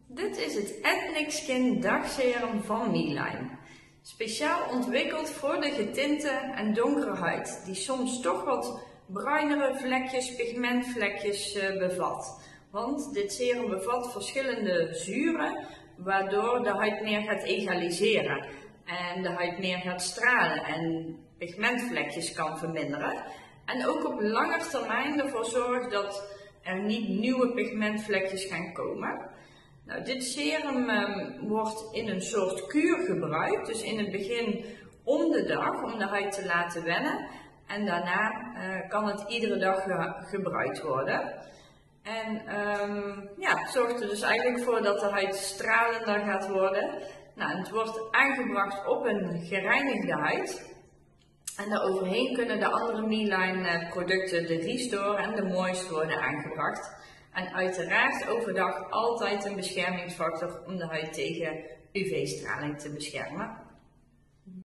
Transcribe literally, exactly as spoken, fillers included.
Dit is het Ethnic Skin Dagserum van Me-Line. Speciaal ontwikkeld voor de getinte en donkere huid, die soms toch wat bruinere vlekjes, pigmentvlekjes uh, bevat. Want dit serum bevat verschillende zuren, waardoor de huid meer gaat egaliseren en de huid meer gaat stralen en pigmentvlekjes kan verminderen. En ook op lange termijn ervoor zorgt dat er niet nieuwe pigmentvlekjes gaan komen. Nou, dit serum um, wordt in een soort kuur gebruikt, dus in het begin om de dag om de huid te laten wennen en daarna uh, kan het iedere dag ge gebruikt worden. En um, ja, het zorgt er dus eigenlijk voor dat de huid stralender gaat worden. Nou, het wordt aangebracht op een gereinigde huid. En daaroverheen kunnen de andere Me-Line producten, de Restore en de Moist, worden aangebracht. En uiteraard overdag altijd een beschermingsfactor om de huid tegen U V-straling te beschermen.